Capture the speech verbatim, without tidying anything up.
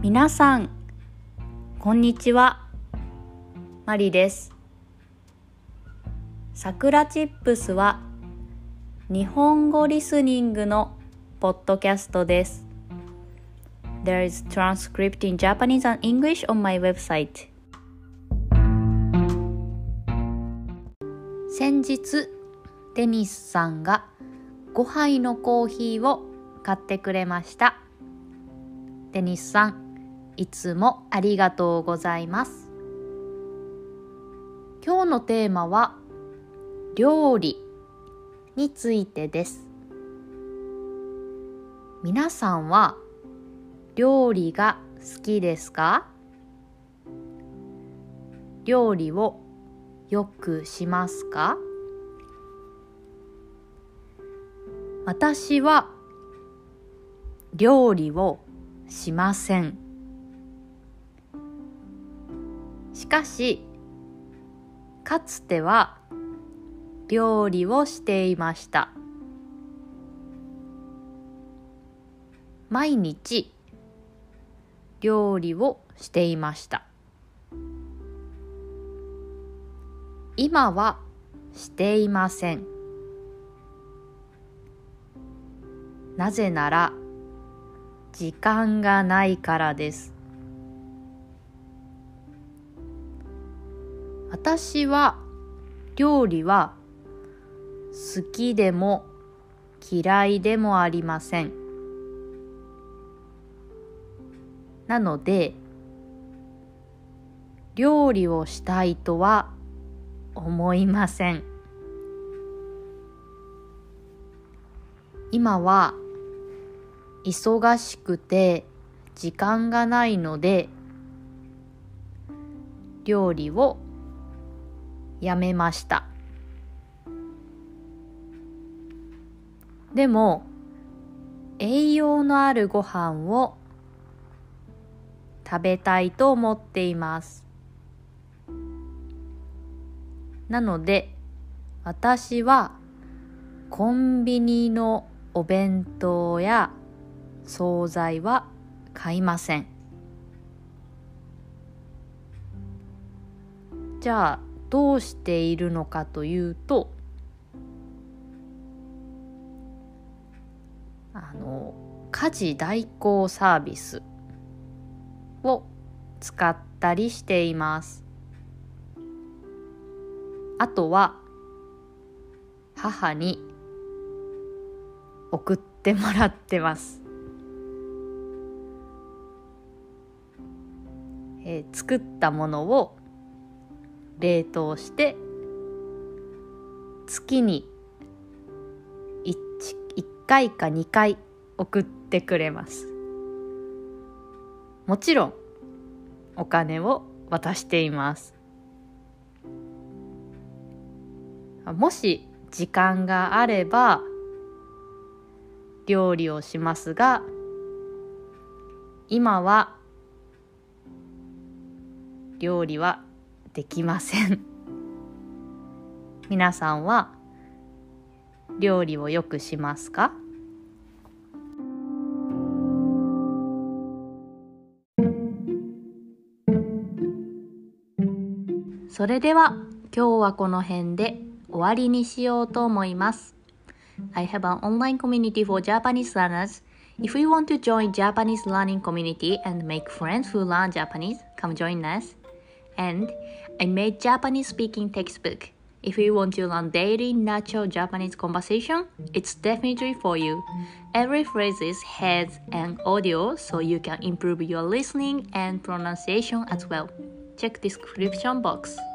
皆さんこんにちは、マリです。さくらチップスは日本語リスニングのポッドキャストです。 There is transcript in Japanese and English on my website。 先日デニスさんがごはいのコーヒーを買ってくれました。デニスさん、いつもありがとうございます。今日のテーマは料理についてです。皆さんは料理が好きですか？料理をよくしますか？私は料理をしません。しかし、かつては料理をしていました。毎日料理をしていました。今はしていません。なぜなら時間がないからです。私は料理は好きでも嫌いでもありません。なので料理をしたいとは思いません。今は忙しくて時間がないので料理をやめました。でも栄養のあるご飯を食べたいと思っています。なので私はコンビニのお弁当や惣菜は買いません。じゃあどうしているのかというと、あの家事代行サービスを使ったりしています。あとは母に送ってもらってます。えー、作ったものを冷凍して月に 1, いっかいかにかい送ってくれます。もちろんお金を渡しています。もし時間があれば料理をしますが、今は料理はできません。皆さんは料理をよくしますか？それでは今日はこの辺で終わりにしようと思います。I have an online community for Japanese learners. If you want to join Japanese learning community and make friends who learn Japanese, come join us. And I made Japanese speaking textbook. If you want to learn daily natural Japanese conversation, it's definitely for you. Every phrase has an audio so you can improve your listening and pronunciation as well. Check description box.